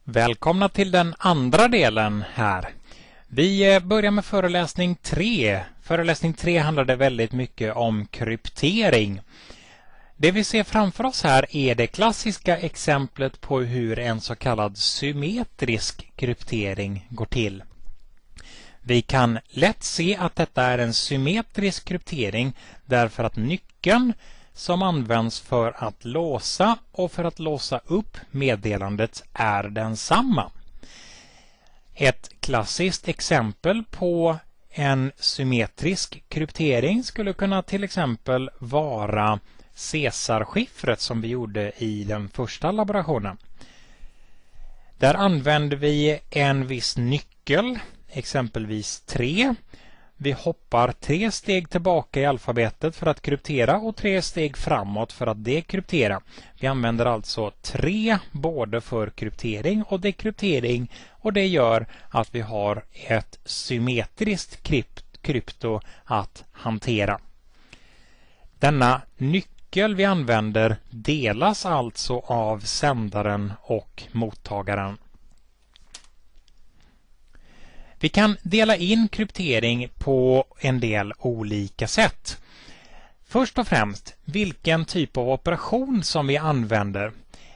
Välkomna till den andra delen här. Vi börjar med föreläsning 3. Föreläsning 3 handlade väldigt mycket om kryptering. Det vi ser framför oss här är det klassiska exemplet på hur en så kallad symmetrisk kryptering går till. Vi kan lätt se att detta är en symmetrisk kryptering därför att nyckeln som används för att låsa och för att låsa upp meddelandet är densamma. Ett klassiskt exempel på en symmetrisk kryptering skulle kunna till exempel vara Caesar-skiffret som vi gjorde i den första laborationen. Där använder vi en viss nyckel, exempelvis 3. Vi hoppar 3 steg tillbaka i alfabetet för att kryptera och 3 steg framåt för att dekryptera. Vi använder alltså 3 både för kryptering och dekryptering, och det gör att vi har ett symmetriskt krypto att hantera. Denna nyckel vi använder delas alltså av sändaren och mottagaren. Vi kan dela in kryptering på en del olika sätt. Först och främst, vilken typ av operation som vi använder.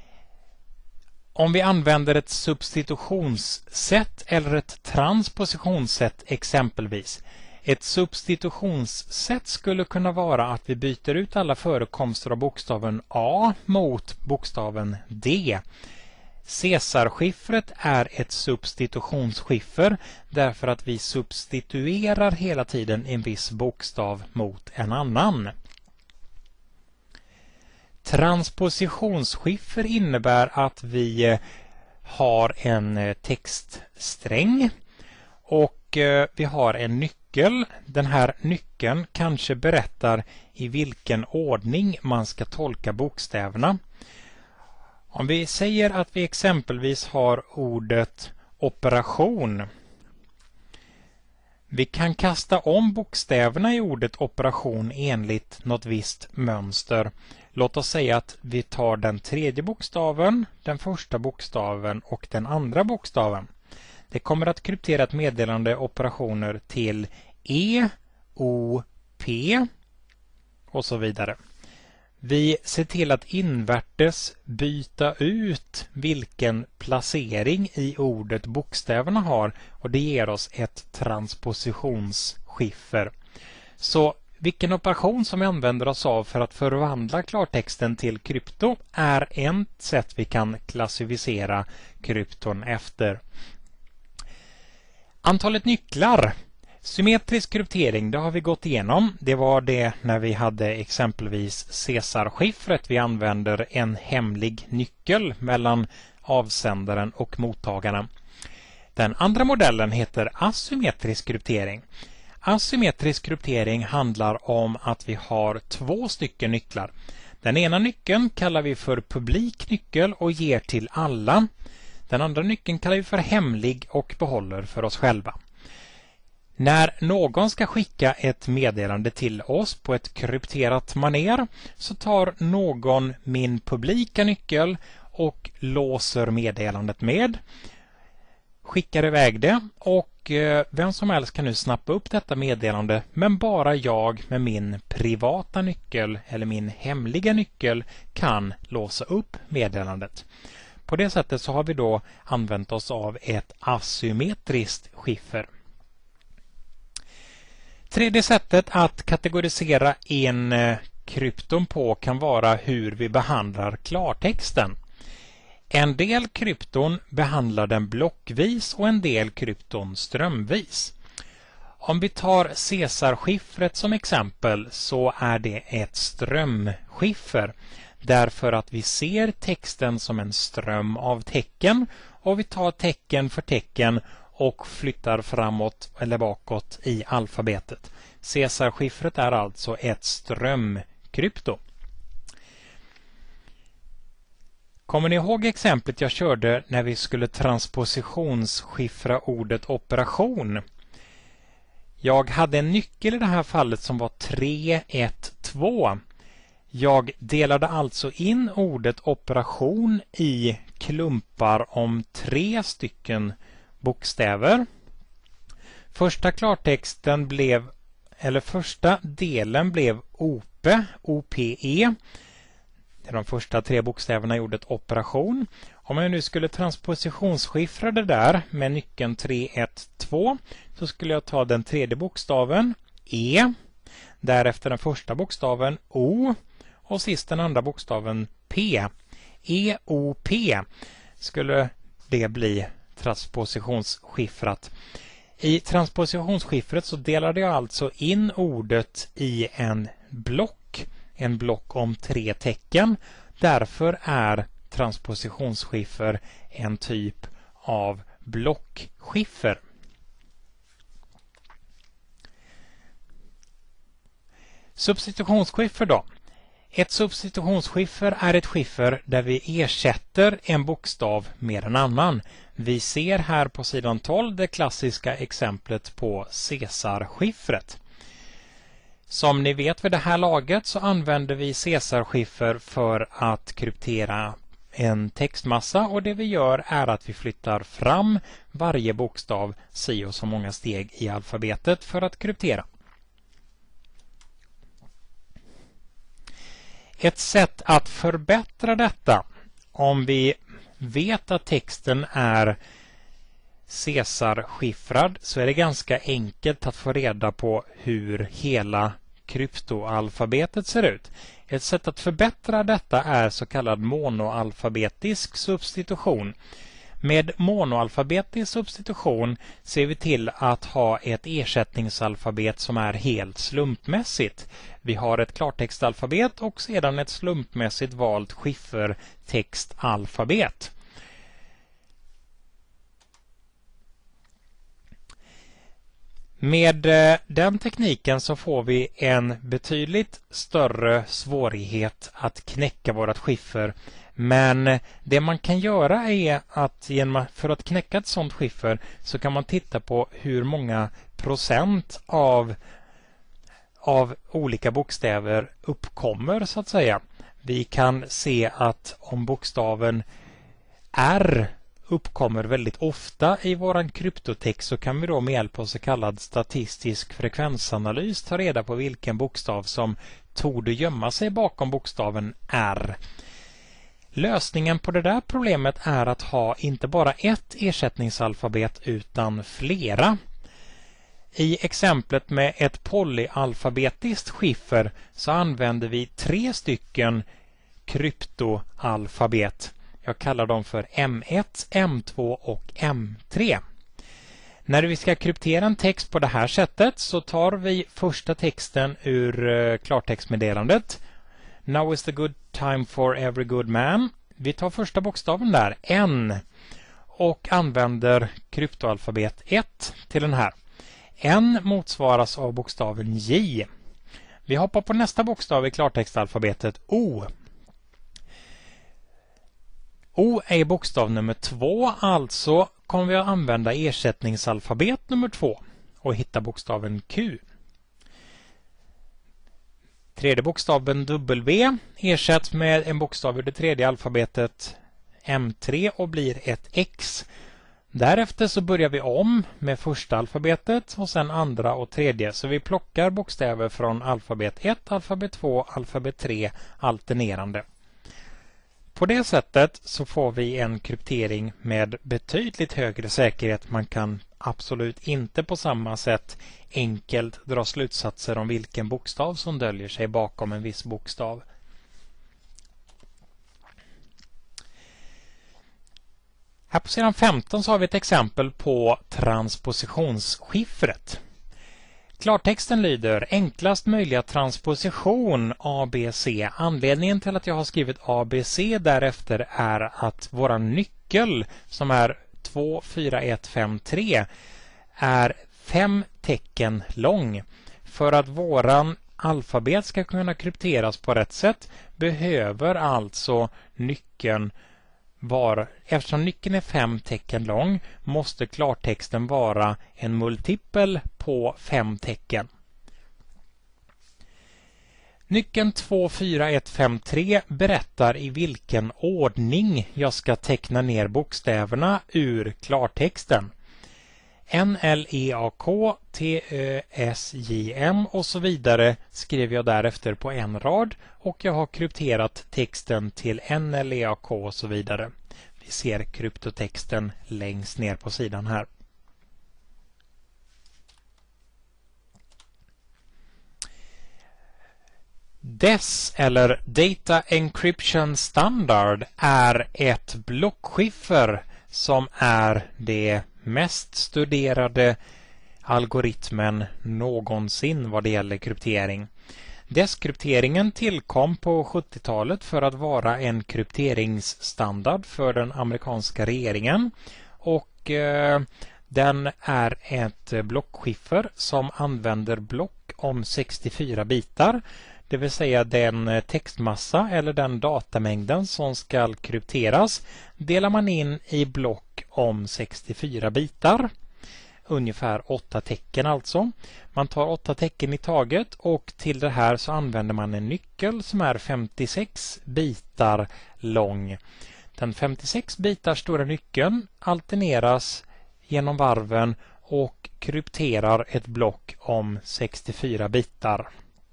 Om vi använder ett substitutionssätt eller ett transpositionssätt exempelvis. Ett substitutionssätt skulle kunna vara att vi byter ut alla förekomster av bokstaven A mot bokstaven D. Caesar-skiffret är ett substitutionsskiffer därför att vi substituerar hela tiden en viss bokstav mot en annan. Transpositionsskiffer innebär att vi har en textsträng och vi har en nyckel. Den här nyckeln kanske berättar i vilken ordning man ska tolka bokstäverna. Om vi säger att vi exempelvis har ordet operation. Vi kan kasta om bokstäverna i ordet operation enligt något visst mönster. Låt oss säga att vi tar den tredje bokstaven, den första bokstaven och den andra bokstaven. Det kommer att kryptera ett meddelande operationer till E, O, P och så vidare. Vi ser till att invärtes byta ut vilken placering i ordet bokstäverna har, och det ger oss ett transpositionsskiffer. Så vilken operation som vi använder oss av för att förvandla klartexten till krypto är ett sätt vi kan klassificera krypton efter. Antalet nycklar. Symmetrisk kryptering, det har vi gått igenom. Det var det när vi hade exempelvis Caesar-skiffret. Vi använder en hemlig nyckel mellan avsändaren och mottagaren. Den andra modellen heter asymmetrisk kryptering. Asymmetrisk kryptering handlar om att vi har 2 stycken nycklar. Den ena nyckeln kallar vi för publik nyckel och ger till alla. Den andra nyckeln kallar vi för hemlig och behåller för oss själva. När någon ska skicka ett meddelande till oss på ett krypterat manér så tar någon min publika nyckel och låser meddelandet med. Skickar iväg det och vem som helst kan nu snappa upp detta meddelande, men bara jag med min privata nyckel eller min hemliga nyckel kan låsa upp meddelandet. På det sättet så har vi då använt oss av ett asymmetriskt skiffer. Tredje sättet att kategorisera en krypton på kan vara hur vi behandlar klartexten. En del krypton behandlar den blockvis och en del krypton strömvis. Om vi tar Caesar-skiffret som exempel så är det ett strömskiffer därför att vi ser texten som en ström av tecken och vi tar tecken för tecken och flyttar framåt eller bakåt i alfabetet. Caesar-skiffret är alltså ett strömkrypto. Kommer ni ihåg exemplet jag körde när vi skulle transpositionsskiffra ordet operation? Jag hade en nyckel i det här fallet som var 312. Jag delade alltså in ordet operation i klumpar om 3 stycken bokstäver. Första delen blev OPE. Det är de första 3 bokstäverna i ordet operation. Om jag nu skulle transpositionsskiffra det där med nyckeln 312 så skulle jag ta den tredje bokstaven E, därefter den första bokstaven O och sist den andra bokstaven P. E-O-P skulle det bli transpositionsskiffrat. I transpositionsskiffret så delade jag alltså in ordet i en block om 3 tecken. Därför är transpositionsskiffer en typ av blockskiffer. Substitutionsskiffer då. Ett substitutionsskiffer är ett skiffer där vi ersätter en bokstav med en annan. Vi ser här på sidan 12 det klassiska exemplet på Caesarskiffret. Som ni vet vid det här laget så använder vi Caesarskiffer för att kryptera en textmassa, och det vi gör är att vi flyttar fram varje bokstav si och så många steg i alfabetet för att kryptera. Ett sätt att förbättra detta, om vi vet att texten är Caesarskiffrad, så är det ganska enkelt att få reda på hur hela kryptoalfabetet ser ut. Ett sätt att förbättra detta är så kallad monoalfabetisk substitution. Med monoalfabetisk substitution ser vi till att ha ett ersättningsalfabet som är helt slumpmässigt. Vi har ett klartextalfabet och sedan ett slumpmässigt valt skiffertextalfabet. Med den tekniken så får vi en betydligt större svårighet att knäcka vårt skiffer. Men det man kan göra är att för att knäcka ett sådant skiffer så kan man titta på hur många procent av olika bokstäver uppkommer så att säga. Vi kan se att om bokstaven R uppkommer väldigt ofta i våran kryptotext så kan vi då med hjälp av så kallad statistisk frekvensanalys ta reda på vilken bokstav som torde gömma sig bakom bokstaven R. Lösningen på det där problemet är att ha inte bara ett ersättningsalfabet utan flera. I exemplet med ett polyalfabetiskt skiffer så använder vi 3 stycken kryptoalfabet. Jag kallar dem för M1, M2 och M3. När vi ska kryptera en text på det här sättet så tar vi första texten ur klartextmeddelandet. Now is the good time for every good man. Vi tar första bokstaven där, N, och använder kryptoalfabet 1 till den här. N motsvaras av bokstaven J. Vi hoppar på nästa bokstav i klartextalfabetet, O. O är bokstav nummer 2, alltså kommer vi att använda ersättningsalfabet nummer 2 och hitta bokstaven Q. Tredje bokstaven W ersätts med en bokstav ur det tredje alfabetet M3 och blir ett X. Därefter så börjar vi om med första alfabetet och sen andra och tredje. Så vi plockar bokstäver från alfabet 1, alfabet 2, alfabet 3 alternerande. På det sättet så får vi en kryptering med betydligt högre säkerhet. Man kan absolut inte på samma sätt enkelt dra slutsatser om vilken bokstav som döljer sig bakom en viss bokstav. Här på sidan 15 så har vi ett exempel på transpositionsskiffret. Klartexten lyder: enklast möjliga transposition ABC. Anledningen till att jag har skrivit ABC därefter är att våran nyckel som är 2, 4, 1, 5, 3 är 5 tecken lång. För att våran alfabet ska kunna krypteras på rätt sätt behöver alltså nyckeln eftersom nyckeln är 5 tecken lång måste klartexten vara en multipel på 5 tecken. Nyckeln 24153 berättar i vilken ordning jag ska teckna ner bokstäverna ur klartexten. NLEAK, TÖSJM och så vidare skriver jag därefter på en rad och jag har krypterat texten till NLEAK och så vidare. Vi ser kryptotexten längst ner på sidan här. DES eller Data Encryption Standard är ett blockskiffer som är det mest studerade algoritmen någonsin vad det gäller kryptering. DES-krypteringen tillkom på 70-talet för att vara en krypteringsstandard för den amerikanska regeringen och den är ett blockskiffer som använder block om 64 bitar. Det vill säga den textmassa eller den datamängden som ska krypteras delar man in i block om 64 bitar. Ungefär 8 tecken alltså. Man tar 8 tecken i taget och till det här så använder man en nyckel som är 56 bitar lång. Den 56 bitar stora nyckeln alterneras genom varven och krypterar ett block om 64 bitar.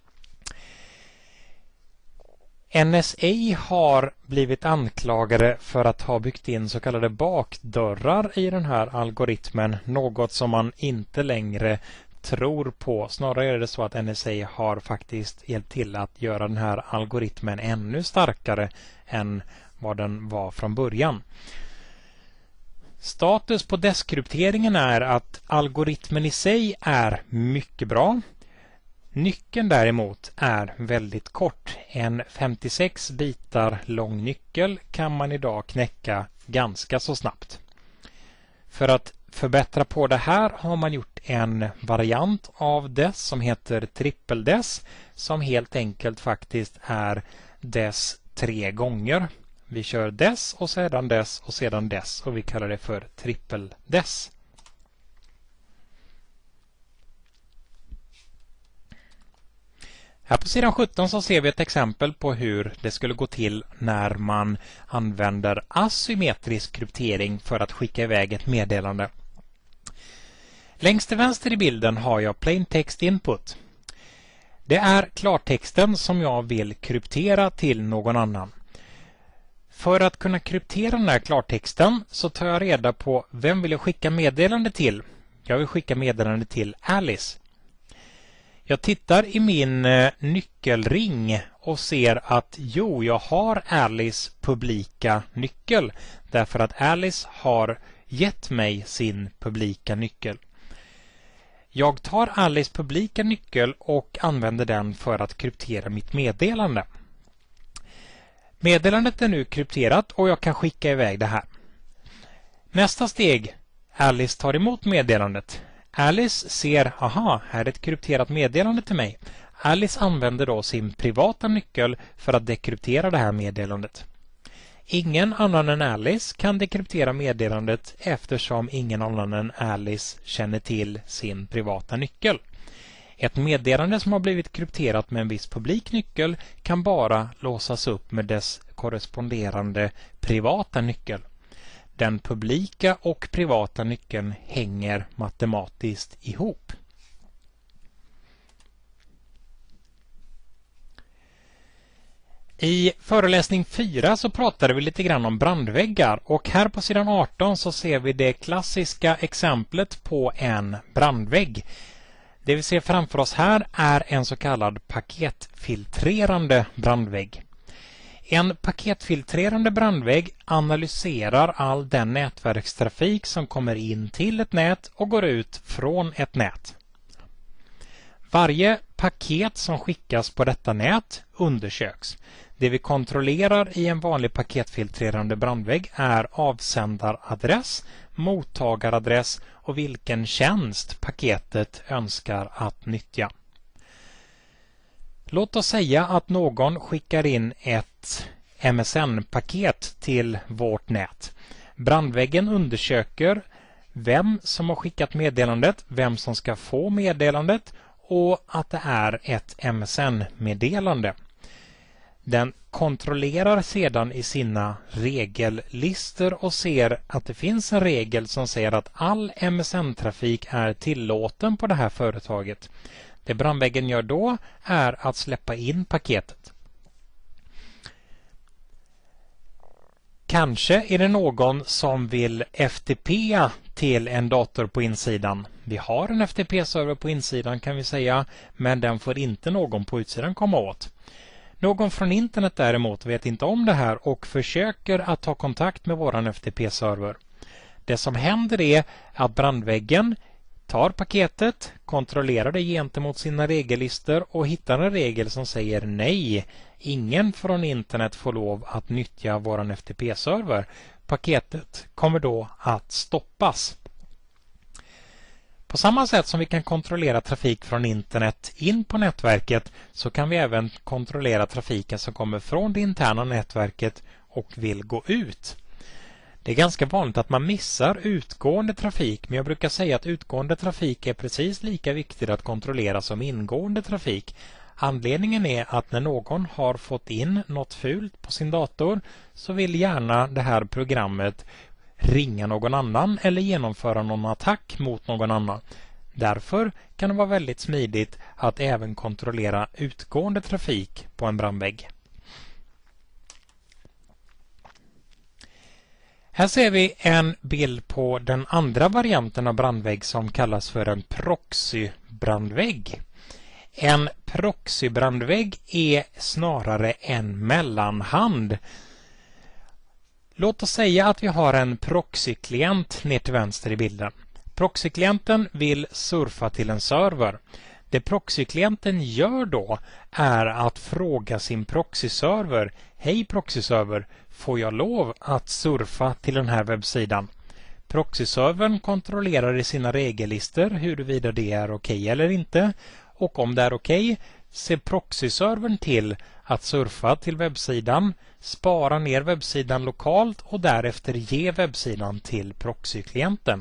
NSA har blivit anklagade för att ha byggt in så kallade bakdörrar i den här algoritmen, något som man inte längre tror på. Snarare är det så att NSA har faktiskt hjälpt till att göra den här algoritmen ännu starkare än vad den var från början. Status på DES-krypteringen är att algoritmen i sig är mycket bra. Nyckeln däremot är väldigt kort. En 56 bitar lång nyckel kan man idag knäcka ganska så snabbt. För att förbättra på det här har man gjort en variant av DES som heter trippel-DES som helt enkelt faktiskt är DES 3 gånger. Vi kör DES och sedan DES och sedan DES och vi kallar det för trippel-DES. Här på sidan 17 så ser vi ett exempel på hur det skulle gå till när man använder asymmetrisk kryptering för att skicka iväg ett meddelande. Längst till vänster i bilden har jag plain text input. Det är klartexten som jag vill kryptera till någon annan. För att kunna kryptera den här klartexten så tar jag reda på vem vill jag skicka meddelande till. Jag vill skicka meddelande till Alice. Jag tittar i min nyckelring och ser att jag har Alice publika nyckel därför att Alice har gett mig sin publika nyckel. Jag tar Alice publika nyckel och använder den för att kryptera mitt meddelande. Meddelandet är nu krypterat och jag kan skicka iväg det här. Nästa steg, Alice tar emot meddelandet. Alice ser, aha, här är ett krypterat meddelande till mig. Alice använder då sin privata nyckel för att dekryptera det här meddelandet. Ingen annan än Alice kan dekryptera meddelandet eftersom ingen annan än Alice känner till sin privata nyckel. Ett meddelande som har blivit krypterat med en viss publik nyckel kan bara låsas upp med dess korresponderande privata nyckel. Den publika och privata nyckeln hänger matematiskt ihop. I föreläsning 4 så pratade vi lite grann om brandväggar och här på sidan 18 så ser vi det klassiska exemplet på en brandvägg. Det vi ser framför oss här är en så kallad paketfiltrerande brandvägg. En paketfiltrerande brandvägg analyserar all den nätverkstrafik som kommer in till ett nät och går ut från ett nät. Varje paket som skickas på detta nät undersöks. Det vi kontrollerar i en vanlig paketfiltrerande brandvägg är avsändaradress, mottagaradress och vilken tjänst paketet önskar att nyttja. Låt oss säga att någon skickar in ett MSN-paket till vårt nät. Brandväggen undersöker vem som har skickat meddelandet, vem som ska få meddelandet och att det är ett MSN-meddelande. Den kontrollerar sedan i sina regellistor och ser att det finns en regel som säger att all MSN-trafik är tillåten på det här företaget. Det brandväggen gör då är att släppa in paketet. Kanske är det någon som vill FTP till en dator på insidan. Vi har en FTP-server på insidan kan vi säga, men den får inte någon på utsidan komma åt. Någon från internet däremot vet inte om det här och försöker att ta kontakt med våran FTP-server. Det som händer är att brandväggen tar paketet, kontrollerar det gentemot sina regellistor och hittar en regel som säger nej. Ingen från internet får lov att nyttja våran FTP-server. Paketet kommer då att stoppas. På samma sätt som vi kan kontrollera trafik från internet in på nätverket så kan vi även kontrollera trafiken som kommer från det interna nätverket och vill gå ut. Det är ganska vanligt att man missar utgående trafik, men jag brukar säga att utgående trafik är precis lika viktigt att kontrollera som ingående trafik. Anledningen är att när någon har fått in något fult på sin dator så vill gärna det här programmet ringa någon annan eller genomföra någon attack mot någon annan. Därför kan det vara väldigt smidigt att även kontrollera utgående trafik på en brandvägg. Här ser vi en bild på den andra varianten av brandvägg som kallas för en proxybrandvägg. En proxybrandvägg är snarare en mellanhand. Låt oss säga att vi har en proxyklient ner till vänster i bilden. Proxyklienten vill surfa till en server. Det proxyklienten gör då är att fråga sin proxyserver: hej proxyserver, får jag lov att surfa till den här webbsidan? Proxyservern kontrollerar i sina regellistor huruvida det är okej eller inte, och om det är okej ser proxyservern till att surfa till webbsidan, spara ner webbsidan lokalt och därefter ge webbsidan till proxyklienten.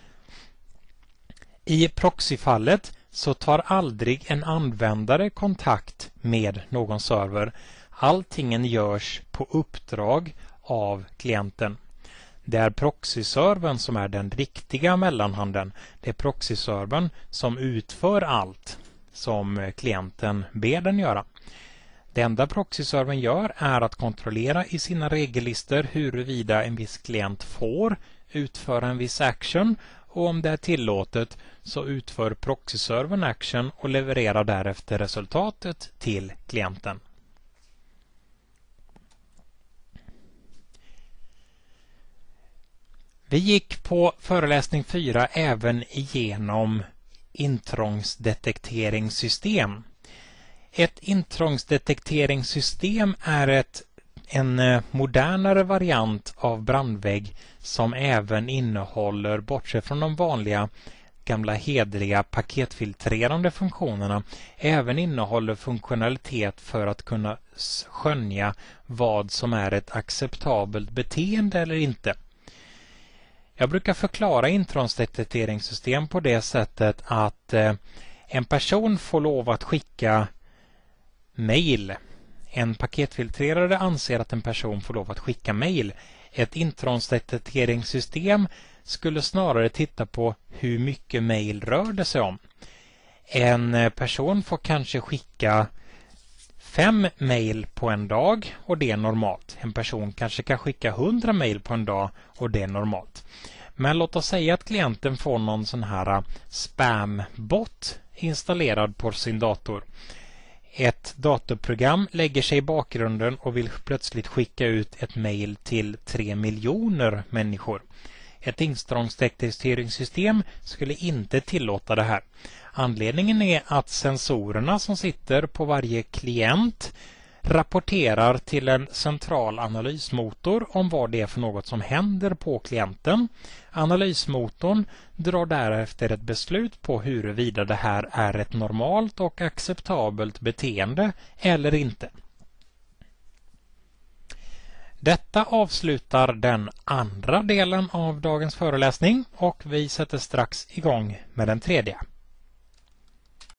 I proxyfallet så tar aldrig en användare kontakt med någon server. Alltingen görs på uppdrag av klienten. Det är proxyservern som är den riktiga mellanhanden. Det är proxyservern som utför allt som klienten ber den göra. Det enda proxyservern gör är att kontrollera i sina regellistor huruvida en viss klient får utföra en viss action, och om det är tillåtet så utför proxyservern action och levererar därefter resultatet till klienten. Vi gick på föreläsning 4 även igenom intrångsdetekteringssystem. Ett intrångsdetekteringssystem är en modernare variant av brandvägg som även innehåller, bortsett från de vanliga gamla hedliga paketfiltrerande funktionerna, även innehåller funktionalitet för att kunna skönja vad som är ett acceptabelt beteende eller inte. Jag brukar förklara intrångsdetekteringssystem på det sättet att en person får lov att skicka mejl. En paketfiltrerare anser att en person får lov att skicka mejl. Ett intrångsdetekteringssystem skulle snarare titta på hur mycket mejl rör det sig om. En person får kanske skicka 5 mejl på en dag och det är normalt. En person kanske kan skicka 100 mejl på en dag och det är normalt. Men låt oss säga att klienten får någon sån här spambot installerad på sin dator. Ett datorprogram lägger sig i bakgrunden och vill plötsligt skicka ut ett mejl till 3 miljoner människor. Ett intrångsdetekteringssystem skulle inte tillåta det här. Anledningen är att sensorerna som sitter på varje klient rapporterar till en central analysmotor om vad det är för något som händer på klienten. Analysmotorn drar därefter ett beslut på huruvida det här är ett normalt och acceptabelt beteende eller inte. Detta avslutar den andra delen av dagens föreläsning och vi sätter strax igång med den tredje.